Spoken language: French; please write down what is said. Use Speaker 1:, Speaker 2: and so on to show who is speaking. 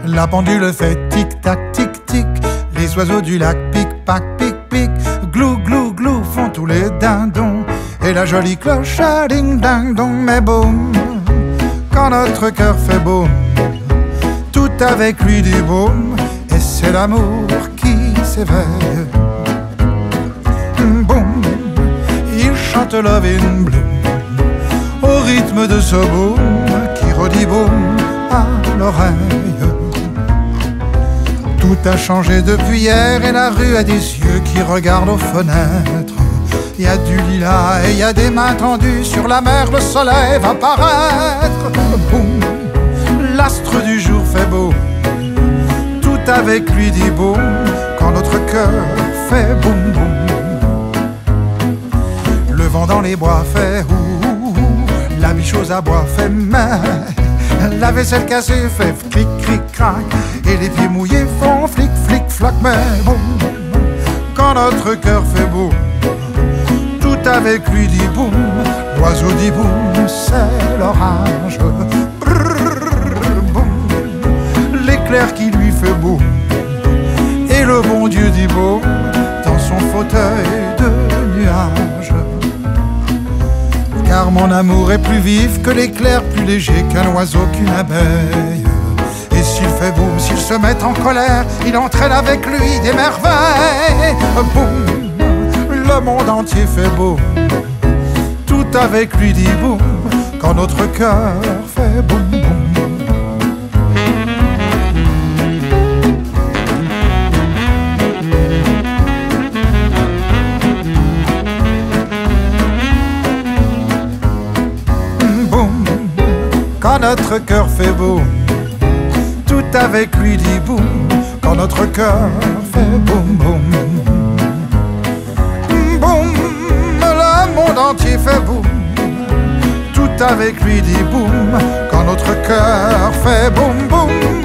Speaker 1: La pendule fait tic-tac, tic-tic. Les oiseaux du lac pic-pac, pic-pic. Glou, glou, glou font tous les dindons. Et la jolie cloche a ding-ding-dong. Mais boum, quand notre cœur fait boum, tout avec lui dit boum. Et c'est l'amour qui s'éveille. Boum, il chante Love in Bloom au rythme de ce boum qui redit boum à l'oreille. Tout a changé depuis hier et la rue a des yeux qui regardent aux fenêtres. Il y a du lilas et il y a des mains tendues. Sur la mer le soleil va paraître. Boum, l'astre du jour fait beau. Tout avec lui dit boum quand notre cœur fait boum boum. Le vent dans les bois fait ouh, la biche aux abois fait mais, la vaisselle cassée fait clic cric crac et les pieds mouillés font flic flic flac. Mais boum, quand notre cœur fait boum, tout avec lui dit boum. L'oiseau dit boum, c'est l'orage. Boum, l'éclair qui lui fait boum. Et le bon Dieu dit boum dans son fauteuil de nuage. Car mon amour est plus vif que l'éclair, plus léger qu'un oiseau, qu'une abeille. Et s'il fait boum, s'il se met en colère, il entraîne avec lui des merveilles. Boum, le monde entier fait boum, tout avec lui dit boum quand notre cœur fait boum boum. Quand notre cœur fait boum, tout avec lui dit boum. Quand notre cœur fait boum boum. Boum, le monde entier fait boum, tout avec lui dit boum. Quand notre cœur fait boum boum.